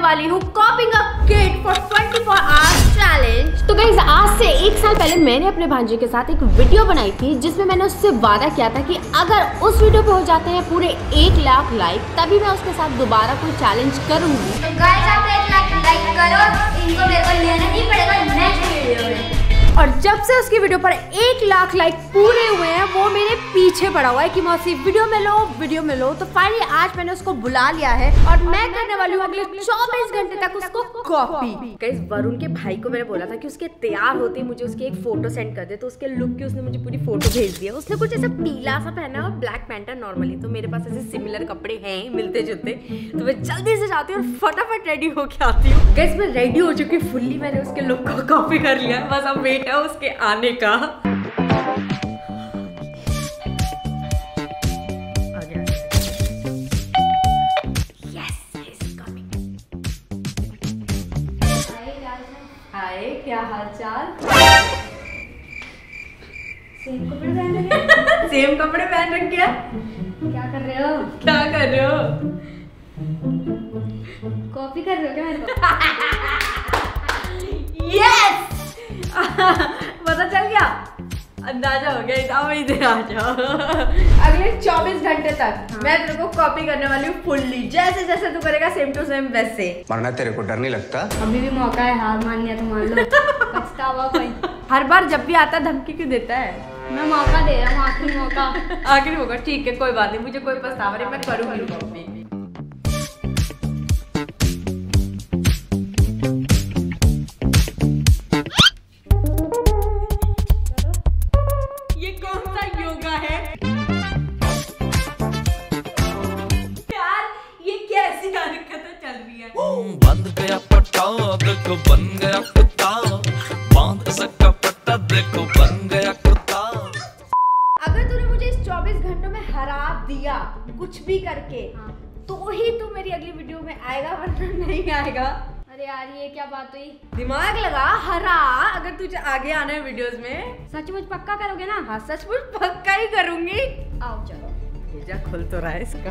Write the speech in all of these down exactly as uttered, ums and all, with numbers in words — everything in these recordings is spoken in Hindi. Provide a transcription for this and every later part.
वाली हूँ copying a kit for twenty four hours challenge. तो गाइस आज से एक साल पहले मैंने अपने भांजे के साथ एक वीडियो बनाई थी जिसमें मैंने उससे वादा किया था कि अगर उस वीडियो पे हो जाते हैं पूरे एक लाख लाइक तभी मैं उसके साथ दोबारा कोई चैलेंज करूंगी। तो गाइस आप एक लाख लाइक करो, इनको मेरे को लेना नहीं पड़ेगा नेक्स्ट वीडियो में। और जब से उसकी वीडियो पर एक लाख लाइक पूरे हुए हैं वो मेरे पीछे पड़ा हुआ है कि मौसी वीडियो में लो वीडियो में लो। तो फाइनली आज मैंने उसको बुला लिया है और मैं करने वाली हूँ अगले चौबीस घंटे तक उसको कॉपी। गाइस वरुण के भाई को मैंने बोला था कि उसके तैयार होते मुझे उसकी एक फोटो सेंड कर दे, तो उसके लुक की उसने मुझे पूरी फोटो भेज दिया। उसने कुछ ऐसा पीला सा पहना और ब्लैक पैंट है नॉर्मली, तो मेरे पास ऐसे सिमिलर कपड़े हैं मिलते जुलते, तो मैं जल्दी से जाती हूँ और फटाफट रेडी होके आती हूँ। गाइस मैं रेडी हो चुकी फुल्ली, मैंने उसके लुक को कॉपी कर लिया, बस अब वेट है उसके आने का। हाय क्या हाल चाल? सेम कपड़े पहन रखे सेम कपड़े पहन रखे हैं। क्या कर रहे हो? क्या कर रहे हो? कॉपी कर रहे हो क्या मेरे को? यस पता चल गया, अंदाजा हो गया। अब इधर आ जाओ। अगले चौबीस घंटे तक हाँ। मैं तेरे को कॉपी करने वाली हूँ फुल्ली, जैसे जैसे तू करेगा सेम टू सेम वैसे। मरना तेरे को डर नहीं लगता? अभी भी मौका है, हार माननी है तो मान लो। पछतावा कोई हर बार जब भी आता है धमकी क्यों देता है? मैं मौका दे रहा हूँ, आखिरी मौका। आखिरी मौका ठीक है, कोई बात नहीं, मुझे कोई पछतावा नहीं, मैं करूँगी कॉपी। ये कौन सा योगा है यार? ये कैसी हरकतें चल रही है? बंद गया पट्टा देखो बन गया कुत्ता, बांध सका पट्टा देखो बन गया कुत्ता। अगर तूने मुझे इस चौबीस घंटों में हरा दिया कुछ भी करके हाँ। तो ही तू मेरी अगली वीडियो में आएगा, वरना नहीं आएगा। अरे यार ये क्या बात हुई? दिमाग लगा, हरा। अगर तुझे आगे आना है वीडियोस में सचमुच पक्का करोगे ना? हाँ सचमुच पक्का ही करूंगी। आओ चलो। भेजा खुल तो रहा है इसका।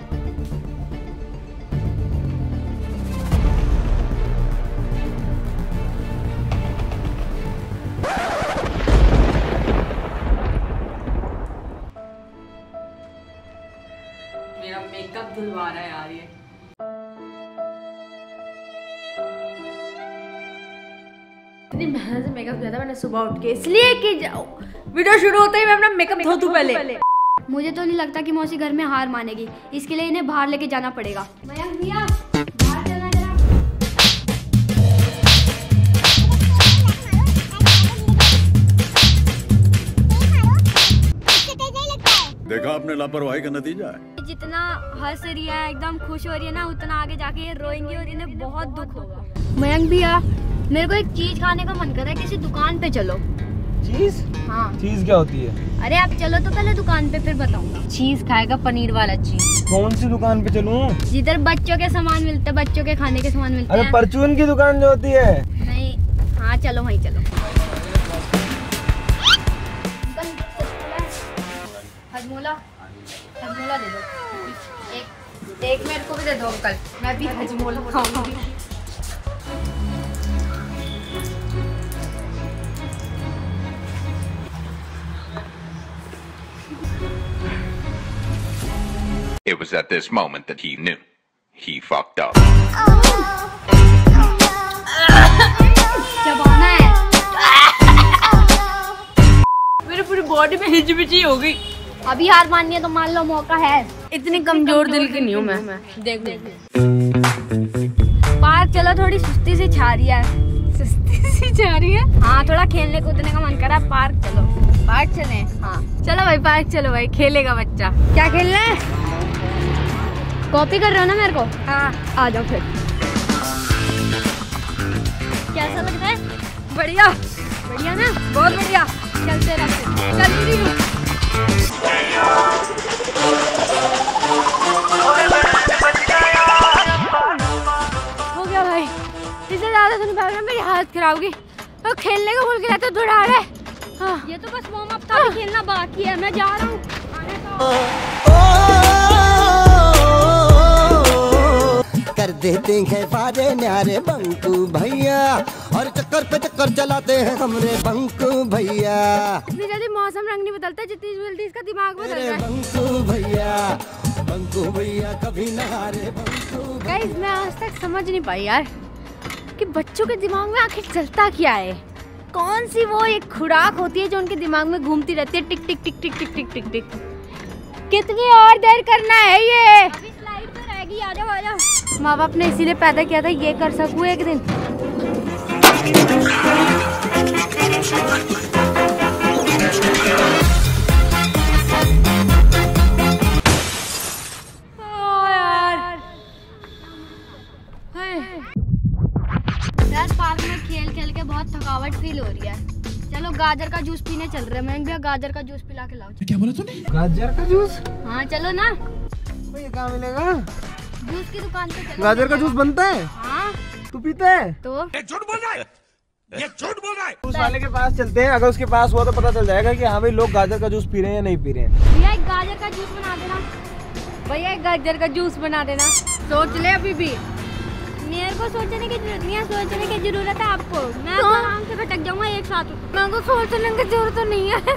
मेरा मेकअप धुलवा रहा है यार ये। इतनी मेहनत से मेकअप किया था मैंने सुबह उठ के, इसलिए कि वीडियो शुरू होते ही मैं अपना मेकअप धो दूं पहले। मुझे तो नहीं लगता कि मौसी घर में हार मानेगी, इसके लिए इन्हें बाहर लेके जाना पड़ेगा। मयंक भैया बाहर चलना जरा। देखा आपने लापरवाही का नतीजा है। जितना हंस रही है एकदम खुश हो रही है ना, उतना आगे जाके ये रोएंगी और इन्हें बहुत दुख होगा। मयंक भैया मेरे को एक चीज खाने का मन कर रहा है, किसी दुकान पे चलो। चीज? हाँ। चीज क्या होती है? अरे आप चलो तो पहले दुकान पे, फिर बताऊंगा। चीज खाएगा, पनीर वाला चीज। कौन सी दुकान पे चलूं? जिधर बच्चों के सामान मिलते हैं, बच्चों के खाने के सामान मिलते हैं। अरे परचून की दुकान जो होती है? नहीं। हाँ चलो वहीं चलो। हजमोला हजमोला दे दो। एक एक मेरे को भी दे दो अंकल, मैं भी हजमोला खाऊंगी। It was at this moment that he knew. He fucked up. चबाना है। मेरे पूरी बॉडी में हिचबिची हो गई। अभी हार माननी है तो मान लो, मौका है। इतनी कमजोर दिल की नहीं हूँ मैं। देख देख पार्क चलो, थोड़ी सुस्ती सी छा रही है। सुस्ती सी छा रही है? हाँ थोड़ा खेलने कूदने का मन कर रहा है, पार्क चलो। पार्क चले? हाँ चलो भाई पार्क चलो भाई, खेलेगा बच्चा। क्या खेलना है? कॉपी कर रहे हो ना मेरे को? हाँ आ जाओ फिर। कैसा लग रहा है? बढ़िया बढ़िया ना? बहुत बढ़िया। चलते रहते। चल रही हूँ। हो गया भाई, इससे ज्यादा सुन पाएगा मेरी हालत खराब होगी। तो खेलने को भूल गया तो दौड़ा रहे। हाँ। ये तो बस वार्म अप था, खेलना बाकी है। मैं जा रहा हूँ। कर देते हैं सारे न्यारे बंकू भैया, और चक्कर पे चक्कर चलाते हैं हमरे बंकू भैया। इतनी जल्दी मौसम रंग नहीं बदलता जितनी जल्दी इसका दिमाग बदल रहा है। बंकू भैया, बंकू भैया कभी न हारे बंकू। गाइस मैं आज तक समझ नहीं पाई यार कि बच्चों के दिमाग में आखिर चलता क्या है। कौन सी वो एक खुराक होती है जो उनके दिमाग में घूमती रहती है, टिक टिक टिक टिक टिक टिक टिक टिक। कितनी और देर करना है ये? अभी स्लाइड तो रहेगी, आ जाओ आ जाओ। माँ बाप ने इसीलिए पैदा किया था ये कर सकूं एक दिन। यार पार्क में खेल खेल के बहुत थकावट फील हो रही है। चलो गाजर का जूस पीने चल रहे हैं। मैं भी गाजर का जूस पिला के लाओ। क्या बोला तूने? गाजर का जूस? हाँ चलो ना। ये कहाँ मिलेगा? जूस की दुकान पे चलो। गाजर का जूस बनता है? हाँ। तू पीता है? तो ये झूठ बोल रहा है, ये झूठ बोल रहा है। जूस वाले के पास चलते हैं, अगर उसके पास हुआ तो पता चल जाएगा कि हाँ भाई लोग गाजर का जूस पी रहे हैं या नहीं पी रहे हैं। भैया एक गाजर का जूस बना देना। भैया एक गाजर का जूस बना देना। सोच ले अभी भी। मेरे को सोचने की जरूरत नहीं है, सोचने की जरूरत है आपको। मैं तो आराम से भटक जाऊंगा एक साथ। मेरे को सोचने की जरूरत तो नहीं है।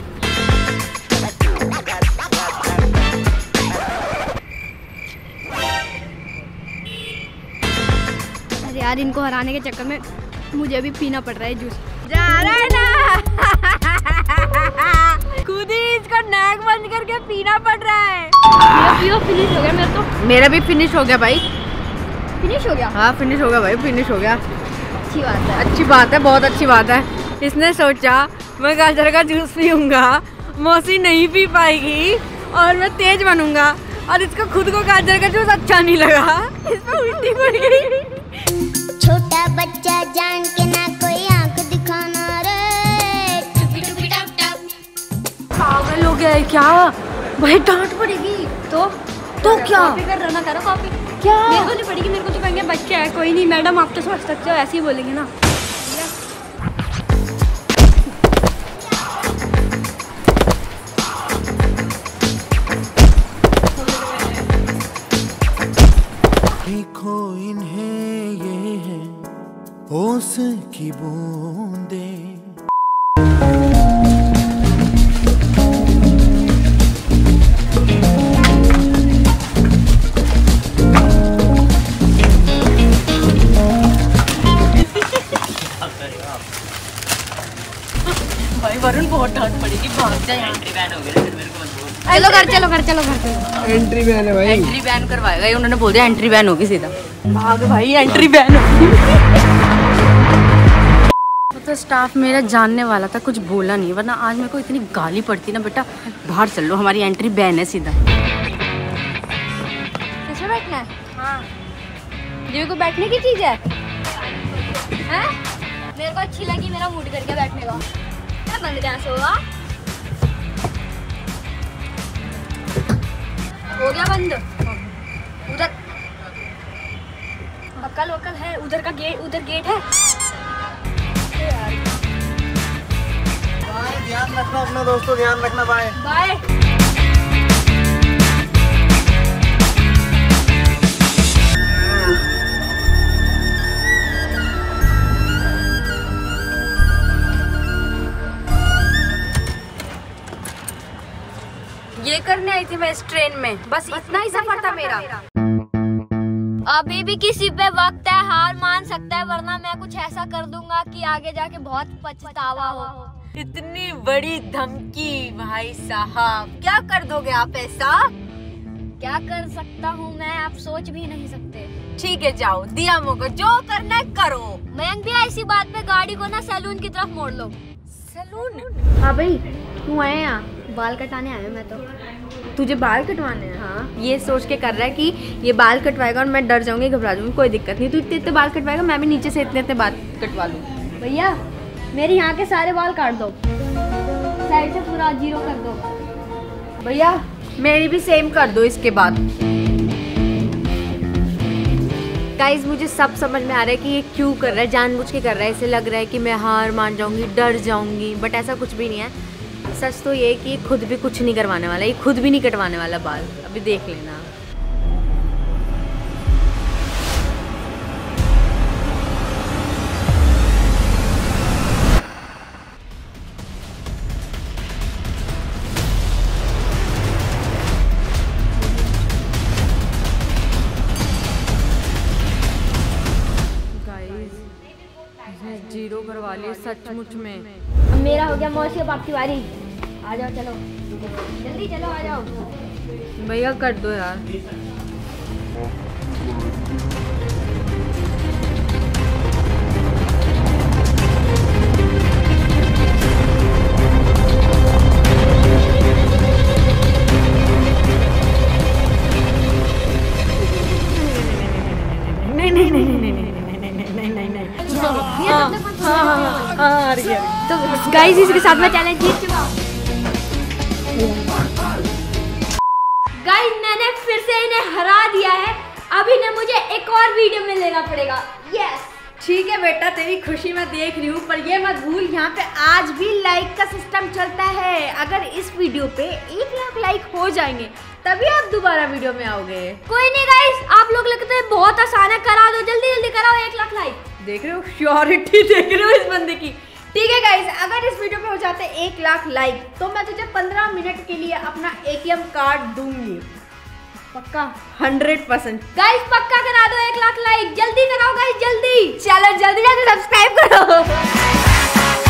अरे यार इनको हराने के चक्कर में मुझे भी पीना पड़ रहा है जूस। जा रहा है ना। खुद ही इसको नाक बंद करके पीना पड़ रहा है। पियो पियो, फिनिश हो गया मेरा तो। मेरा भी फिनिश हो गया भाई। फिनिश हो गया? हाँ फिनिश हो गया भाई, फिनिश हो गया। अच्छी बात है, अच्छी बात है, बहुत अच्छी बात है। इसने सोचा मैं गाजर का जूस पीऊंगा, मौसी नहीं पी पाएगी और मैं तेज बनूंगा, और इसको खुद को गाजर का जूस अच्छा नहीं लगा, इसमें उल्टी पड़ गई। छोटा बच्चा जान के ना कोई आंख दिखाना रे। पागल हो गया है क्या भाई? डांट पड़ेगी तो तो क्या कॉपी कर रहा ना करो कॉपी। क्या? मेरे को नहीं पड़ेगी, मेरे को तो कहेंगे बच्चे है। कोई नहीं मैडम, आप तो समझ सकते हो, ऐसे ही बोलेंगे ना। देखो इन्हें ये है ओस की बूंदे। भाई वरुण बहुत डांट पड़ेगी, भाग जा यहाँ। एंट्री बैन हो गया, चलो घर चलो घर चलो घर चलो। एंट्री बैन है भाई। एंट्री बैन करवाएगा ये, उन्होंने बोल दिया एंट्री बैन होगी सीधा। भाग भाई, एंट्री बैन होगी। तो स्टाफ मेरा जानने वाला था, कुछ बोला नहीं, वरना आज मेरे को इतनी गाली पड़ती ना, बेटा बाहर चल लो, हमारी एंट्री बैन है सीधा। किसमें बैठना है? हाँ ये को बैठने की चीज है। हैं? मेरे को अच्छी लगी, मेरा मूड करके बैठने का। क्या बंद गैस होगा? हो गया बंद। उधर अक्ल वक्ल है, उधर का गेट, उधर गेट है। बाय, ध्यान रखना अपना दोस्तों, ध्यान रखना। Bye bye. ये करने आई थी मैं इस ट्रेन में, बस इतना ही सफर था मेरा। अभी भी किसी पे वक्त है, हार मान सकता है, वरना मैं कुछ ऐसा कर दूंगा कि आगे जाके बहुत पछतावा हो। इतनी बड़ी धमकी भाई साहब, क्या कर दोगे आप ऐसा? क्या कर सकता हूँ मैं, आप सोच भी नहीं सकते। ठीक है जाओ, दिया मौका, जो करना है करो। मयंक भी ऐसी बात पे गाड़ी को ना सैलून की तरफ मोड़ लो। सैलून? हाँ भाई तू आए यहाँ? बाल कटाने आया मैं तो। तुझे बाल कटवाने हैं? हाँ। ये सोच के कर रहा है कि ये बाल कटवाएगा और मैं डर जाऊंगी, घबरा जाऊंगी। कोई दिक्कत नहीं, तू इतने इतने बाल कटवाएगा, मैं भी नीचे से इतने इतने बाल कटवा लूँ। भैया मेरे यहाँ के सारे बाल काट दो, साइड से पूरा जीरो कर दो। भैया मेरी भी सेम कर दो इसके बाद। गाइस मुझे सब समझ में आ रहा है कि ये क्यों कर रहा है, जानबूझ के कर रहा है। इसे लग रहा है कि मैं हार मान जाऊंगी, डर जाऊंगी, बट ऐसा कुछ भी नहीं है। सच तो ये कि खुद भी कुछ नहीं करवाने वाला, ये खुद भी नहीं कटवाने वाला बाल, अभी देख लेना। जीरो करवा लिए सचमुच में। अब मेरा हो गया मौसी अब आपकी बारी। आ जाओ चलो जल्दी चलो आ जाओ। भैया कर दो यार। नहीं नहीं नहीं नहीं नहीं नहीं नहीं नहीं नहीं तो गाइस इसके साथ में चैलेंज जीत चुका। गाइस मैंने फिर से इन्हें हरा दिया है। अब इन्हें मुझे एक और वीडियो में लेना पड़ेगा। यस ठीक है बेटा, तेरी खुशी मैं देख रही हूँ, पर ये मत भूल यहाँ पे आज भी लाइक का सिस्टम चलता है। अगर इस वीडियो पे एक लाख लाइक हो जाएंगे तभी आप दोबारा वीडियो में आओगे। कोई नहीं गाइस, आप लोग लगते हैं बहुत आसान है, करा दो जल्दी जल्दी कराओ एक लाख लाइक। देख रहे हो श्योरिटी देख रहे हो इस बंदे की। ठीक है गाइस, अगर इस वीडियो पे हो जाते एक लाख लाइक तो मैं तुझे पंद्रह मिनट के लिए अपना एटीएम कार्ड दूंगी। पक्का हंड्रेड परसेंट गाइस, पक्का करा दो एक लाख लाइक। जल्दी कराओ गाइस जल्दी। चलो जल्दी जल्दी सब्सक्राइब करो।